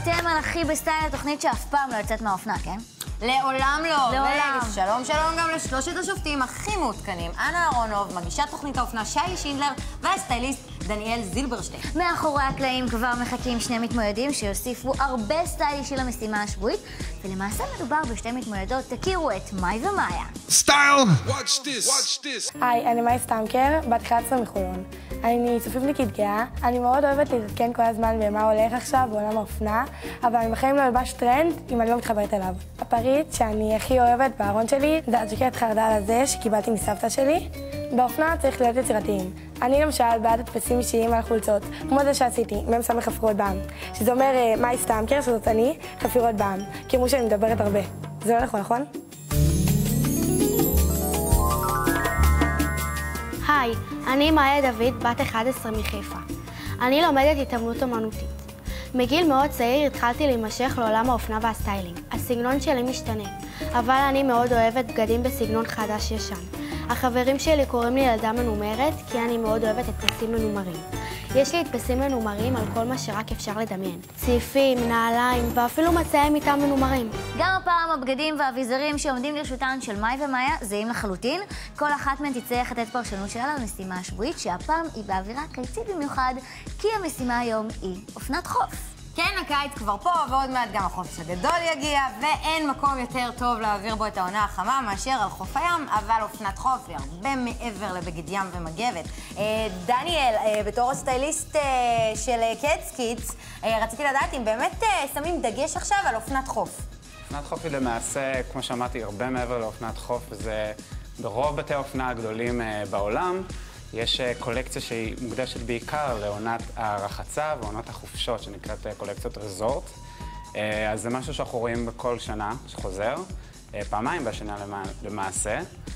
אתם על הכי בסטייל, התוכנית שאף פעם לא יוצאת מהאופנה, כן? לעולם לא. לעולם. שלום שלום גם לשלושת השופטים הכי מעודכנים. אנה אהרונוב, מגישת תוכנית האופנה שי שינדלר והסטייליסט דניאל זילברשטיין. מאחורי הקלעים כבר מחכים שני מתמודדים שיוסיפו הרבה סטייל אישי למשימה השבועית, ולמעשה מדובר בשתי מתמודדות, תכירו את מאי ומאיה. סטייל! Watch this. היי, אני מאי סטמקר, בת 11 מחולון. אני צופיפניקית גאה, אני מאוד אוהבת להתעדכן כל הזמן במה הולך עכשיו בעולם האופנה, אבל אני בחיים לא אלבש טרנד אם אני לא מתחברת אליו. הפריט שאני הכי אוהבת בארון שלי זה הג'קט חרדל הזה שקיבלתי מסבתא שלי. באופנה צריך להיות יצירתיים. אני למשל בעד הדפסים אישיים על חולצות, כמו זה שעשיתי, מ"ם סמך חפירות בעם. שזה אומר מאי סטמקר, שזאת אני, חפירות בעם. כי אמרו שאני מדברת הרבה. זה לא נכון? היי, אני מאיה דוד, בת 11 מחיפה. אני לומדת התעמלות אומנותית. מגיל מאוד צעיר התחלתי להימשך לעולם האופנה והסטיילינג. הסגנון שלי משתנה, אבל אני מאוד אוהבת בגדים בסגנון חדש-ישן. החברים שלי קוראים לי ילדה מנומרת, כי אני מאוד אוהבת הדפסים מנומרים. יש לי הדפסים מנומרים על כל מה שרק אפשר לדמיין. צעיפים, נעליים ואפילו מצעי מיטה מנומרים. גם הפעם הבגדים והאביזרים שעומדים לרשותן של מאי ומאיה זהים לחלוטין. כל אחת מהן תצטרך לתת פרשנות שלה למשימה השבועית, שהפעם היא באווירה קיצית במיוחד, כי המשימה היום היא אופנת חוף. כן, הקיץ כבר פה, ועוד מעט גם החופש הגדול יגיע, ואין מקום יותר טוב להעביר בו את העונה החמה מאשר על חוף הים, אבל אופנת חוף היא הרבה מעבר לבגד ים ומגבת. דניאל, בתור הסטייליסט של Kids Kids, רציתי לדעת אם באמת שמים דגש עכשיו על אופנת חוף. אופנת חוף היא למעשה, כמו שאמרתי, הרבה מעבר לאופנת חוף, וזה ברוב בתי האופנה הגדולים בעולם. יש קולקציה שהיא מוקדשת בעיקר לעונת הרחצה ועונת החופשות, שנקראת קולקציות רזורט. אז זה משהו שאנחנו רואים בכל שנה, שחוזר, פעמיים בשנה למעשה.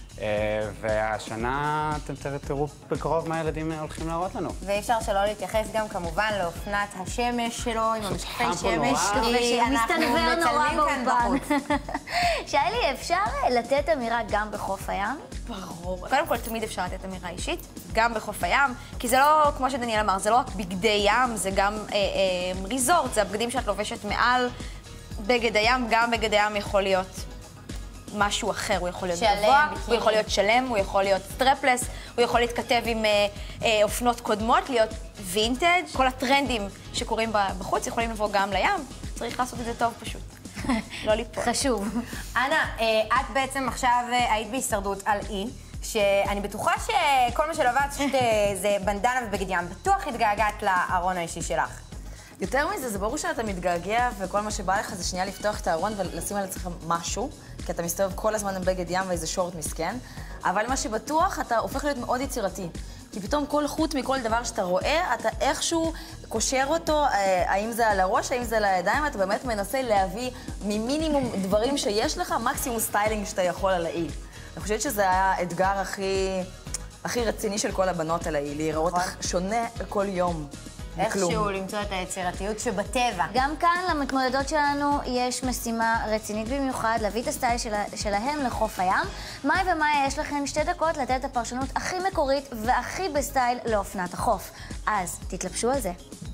והשנה אתם תראו בקרוב מה הילדים הולכים להראות לנו. ואי אפשר שלא להתייחס גם כמובן לאופנת השמש שלו, עם המשקפי שמש, כי אנחנו מצלמים כאן בחוץ. שיילי, אפשר לתת אמירה גם בחוף הים? ברור. קודם כל, תמיד אפשר לתת אמירה אישית, גם בחוף הים, כי זה לא, כמו שדניאל אמר, זה לא רק בגדי ים, זה גם ריזורט, זה הבגדים שאת לובשת מעל בגד הים, גם בגד הים יכול להיות משהו אחר, הוא יכול להיות גבוה, הוא יכול להיות שלם, הוא יכול להיות סטרפלס, הוא יכול להתכתב עם אופנות קודמות, להיות וינטג'. כל הטרנדים שקורים בחוץ יכולים לבוא גם לים, צריך לעשות את זה טוב פשוט. לא ליפול. חשוב. אנה, את בעצם עכשיו היית בהישרדות על אי, שאני בטוחה שכל מה שלבאת זה בנדנה ובגד ים. בטוח התגעגעת לארון האישי שלך. יותר מזה, זה ברור שאתה מתגעגע, וכל מה שבא לך זה שנייה לפתוח את הארון ולשים על עצמך משהו, כי אתה מסתובב כל הזמן עם בגד ים ואיזה שורט מסכן, אבל מה שבטוח, אתה הופך להיות מאוד יצירתי. כי פתאום כל חוט מכל דבר שאתה רואה, אתה איכשהו קושר אותו, האם זה על הראש, האם זה על הידיים, אתה באמת מנסה להביא ממינימום דברים שיש לך, מקסימום סטיילינג שאתה יכול על האי. אני חושבת שזה היה האתגר הכי רציני של כל הבנות על האי, להיראות שונה כל יום. איכשהו למצוא את היצירתיות שבטבע. גם כאן למתמודדות שלנו יש משימה רצינית במיוחד, להביא את הסטייל שלהם לחוף הים. מאי ומאיה, יש לכם 2 דקות לתת את הפרשנות הכי מקורית והכי בסטייל לאופנת החוף. אז תתלבשו על זה.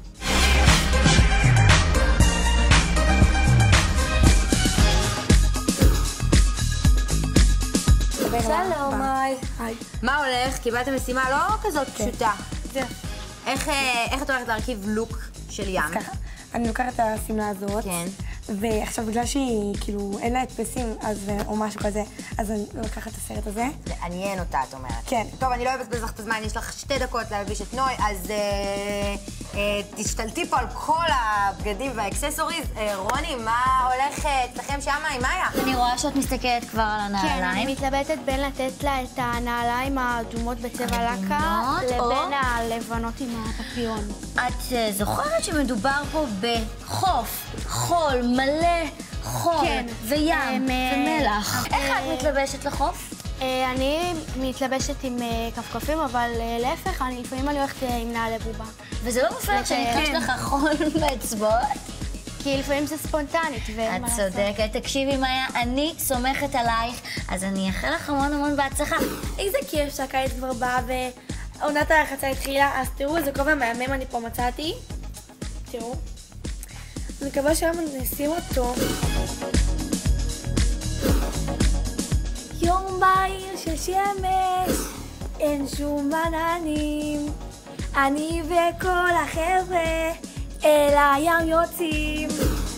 שלום, מאי. מה הולך? קיבלת משימה לא כזאת פשוטה. איך את הולכת להרכיב לוק של ים? אני לוקחת את השמלה הזאת, ועכשיו בגלל שהיא כאילו אין לה הדפסים או משהו כזה, אז אני לוקחת את הסרט הזה. לעניין אותה, את אומרת. כן. טוב, אני לא אבזבז לך את הזמן, יש לך 2 דקות להלביש את נוי, אז תשתלטי פה על כל הבגדים והאקססוריז. רוני, מה הולך אצלכם שמה עם מאיה? אני רואה שאת מסתכלת כבר על הנעליים. כן, אני מתלבטת בין לתת לה את הנעליים האדומות בצבע לקה, לבין הלבנות עם הפפיון. את זוכרת שמדובר פה בחוף, חול, מלא חול, וים, ומלח. איך את מתלבשת לחוף? אני מתלבשת עם כפכפים, אבל להפך, לפעמים אני הולכת עם נעלי בובה. וזה לא מפריע שנכנס לך חול באצבעות? כי לפעמים זה ספונטנית, ואין מה לעשות. את צודקת. תקשיבי, מאיה, אני סומכת עלייך, אז אני אאחל לך המון בהצלחה. איזה כיף שהקיץ כבר בא ועונת הרחצה התחילה, אז תראו איזה כובע מהמם אני פה מצאתי. תראו. אני מקווה שהיום נשים אותו. יום בהיר של שמש, אין שום עננים, אני וכל החבר'ה אל הים יוצאים.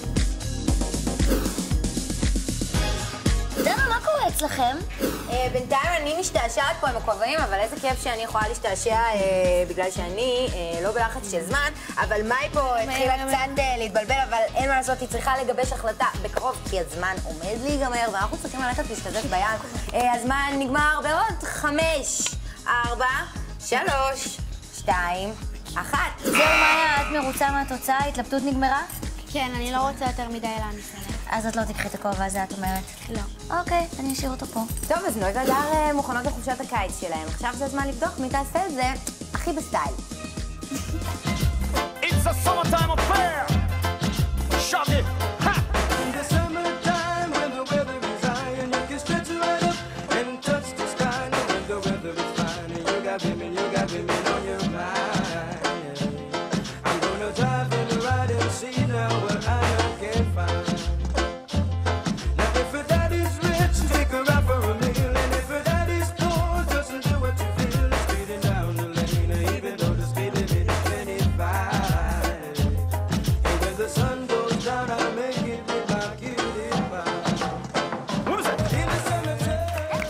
דנה, מה קורה אצלכם? בינתיים אני משתעשעת פה עם הכובעים, אבל איזה כיף שאני יכולה להשתעשע בגלל שאני לא בלחץ של זמן, אבל מאי פה התחילה קצת להתבלבל, אבל אין מה לעשות, היא צריכה לגבש החלטה בקרוב, כי הזמן עומד להיגמר, ואנחנו צריכים ללכת להשתזף בים. הזמן נגמר בעוד 5, 4, 3, 2, 1. זהו, מאיה, את מרוצה מהתוצאה? ההתלבטות נגמרה? כן, אני לא רוצה יותר מדי להניסה. אז את לא תקחי את הכובע הזה, את אומרת? לא. אוקיי, אני אשאיר אותו פה. טוב, אז נוי והדר מוכנות לחופשת הקיץ שלהם. עכשיו זה הזמן לבדוק מי תעשה את זה הכי בסטייל. It's a summertime affair. Shove it. Ha! In the summertime when the weather is high and you can stretch right up and touch the sky. When the weather is fine and you got women on your mind. I'm gonna drive in the ride and see now what I can find. Now if your daddy's rich, take her out for a meal, and if your daddy's poor, just do what you feel. Speeding down the lane, even though the speed limit is 25. And when the sun goes down, I make it with my cutie pie. What is that? In the summertime.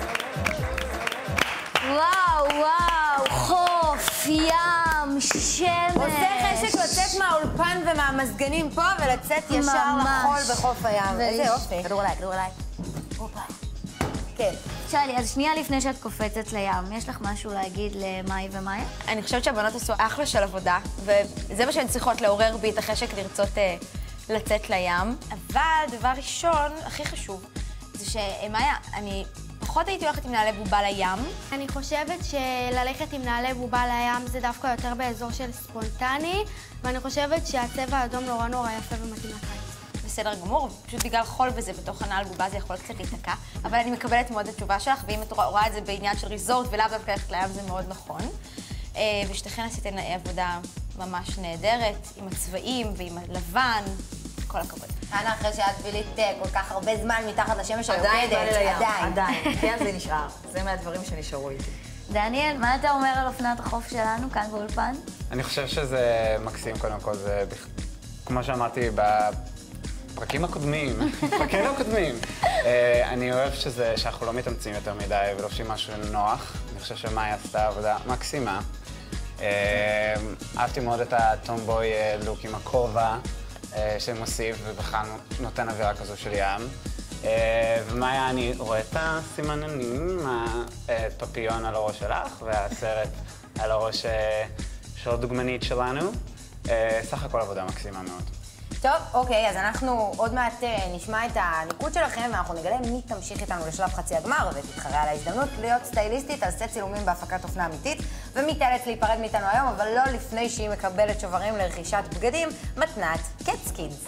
וואו, וואו, חוף, ים, שמש. עושה חשק לצאת מהאולפן ומהמזגנים פה ולצאת ישר לחול בחוף הים. איזה יופי. כדור אליי, כדור אליי. כן. שיילי, אז שנייה לפני שאת קופצת לים, יש לך משהו להגיד למאי ומאיה? אני חושבת שהבנות עשו אחלה של עבודה, וזה מה שהן צריכות לעורר בי את החשק לרצות לצאת לים. אבל דבר ראשון, הכי חשוב, זה שמאיה, אני פחות הייתי הולכת עם נעלי בובה לים. אני חושבת שללכת עם נעלי בובה לים זה דווקא יותר באזור של ספונטני, ואני חושבת שהצבע האדום נורא נורא יפה ומתאים לקיץ. בסדר גמור, פשוט בגלל חול וזה בתוך הנעל בובה זה יכול קצת להיתקע, אבל אני מקבלת מאוד את התשובה שלך, ואם את רואה את זה בעניין של ריזורט ולאו דווקא ללכת לים זה מאוד נכון. ושתכן עשיתן עבודה ממש נהדרת, עם הצבעים ועם הלבן, כל הכבוד. אנה, אחרי שאת בילית כל כך הרבה זמן מתחת לשמש היוקדת, עדיין, כן זה נשאר. זה מהדברים שנשארו איתי. דניאל, מה אתה אומר על אופנת החוף שלנו כאן באולפן? אני חושב שזה מקסים קודם כל, זה כמו שאמרתי בפרקים הקודמים, אני אוהב שאנחנו לא מתאמצים יותר מדי ולובשים משהו נוח. אני חושב שמאי עשתה עבודה מקסימה. אהבתי מאוד את הטומבוי לוק עם הכובע שמוסיף ובכלל נותן אווירה כזו של ים. ומאיה, אני רואה את הסימננים, הפפיון על הראש שלך והסרט על הראש של הדוגמנית שלנו. סך הכל עבודה מקסימה מאוד. טוב, אוקיי, אז אנחנו עוד מעט נשמע את הניקוד שלכם ואנחנו נגלה מי תמשיך איתנו לשלב חצי הגמר ותתחרה על ההזדמנות להיות סטייליסטית על סט צילומים בהפקת אופנה אמיתית, ומי תאלץ להיפרד מאיתנו היום, אבל לא לפני שהיא מקבלת שוברים לרכישת בגדים, מתנת קץ קידס.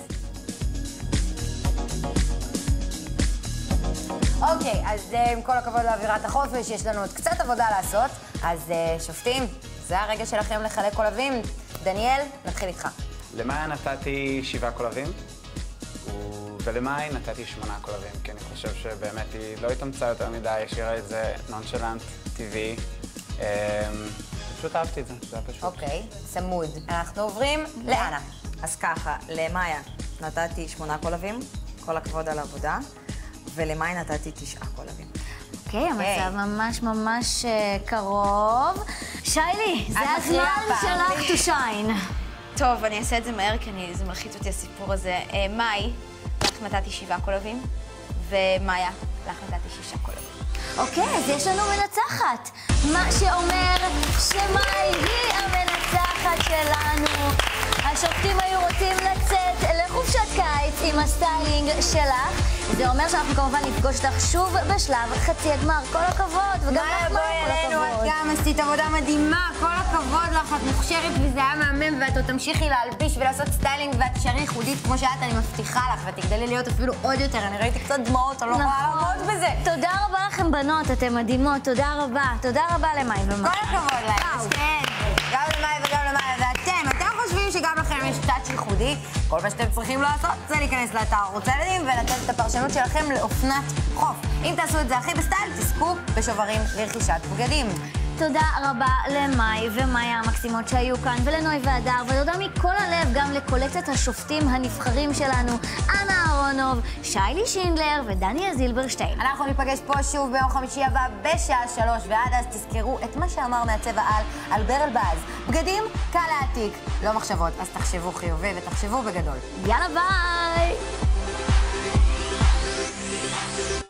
אוקיי, אז עם כל הכבוד לאווירת החופש, יש לנו עוד קצת עבודה לעשות, אז שופטים, זה הרגע שלכם לחלק קולבים. דניאל, נתחיל איתך. למאי נתתי 7 קולבים, ולמאי נתתי 8 קולבים, כי אני חושב שבאמת היא לא התאמצה יותר מדי, השאירה את זה נונשלנט, טבעי. פשוט אהבתי את זה, זה היה פשוט. אוקיי, צמוד. אנחנו עוברים לאנה. אז ככה, למאיה נתתי 8 קולבים, כל הכבוד על העבודה, ולמאי נתתי 9 קולבים. אוקיי, המצב ממש ממש קרוב. שיילי, זה הזמן שלך to shine. טוב, אני אעשה את זה מהר, כי זה מלחיץ אותי הסיפור הזה. מאי, לך נתתי 7 קולבים, ומאיה, לך נתתי 6 קולבים. אוקיי, אז יש לנו מנצחת. מה שאומר שמאי היא המנצחת שלנו. השופטים היו רוצים לצאת לחופשת קיץ עם הסטיילינג שלך. זה אומר שאנחנו כמובן נפגוש אותך שוב בשלב חצי הגמר. כל הכבוד, וגם לך מאי, כל אלינו, את הכבוד. גם עשית עבודה מדהימה, כל הכבוד לך, את מוכשרת וזה היה מהמם, ואת עוד תמשיכי להלביש ולעשות סטיילינג ואת תשארי ייחודית כמו שאת, אני מבטיחה לך, ותגדלי להיות אפילו עוד יותר, אני ראיתי קצת דמעות, אני לא יכולה לעמוד בזה. תודה רבה לכם בנות, אתן מדהימות, תודה רבה. תודה רבה למאי ומאי. כל הכבוד להם, כן. גם למאי וגם למאי, ואתם חושבים שגם לכם יש טאץ' ייחודי, כל מה שאתם צריכים לעשות זה להיכנס לאתר ערוץ הילדים ולתת את הפרשנות שלכם לאופנת חוף. אם תעשו את זה הכי בסטייל, תזכו בשוברים לרכישת בגדים. תודה רבה למאי ומאיה המקסימות שהיו כאן, ולנוי והדר, ותודה מכל הלב גם לקולקציית השופטים הנבחרים שלנו, אנה אהרונוב, שיילי שינדלר ודניה זילברשטיין. אנחנו ניפגש פה שוב ביום חמישי הבא בשעה 3, ועד אז תזכרו את מה שאמר מעצב העל אלבר אלבאז. בגדים קל להעתיק, לא מחשבות, אז תחשבו חיובי ותחשבו בגדול. יאללה ביי!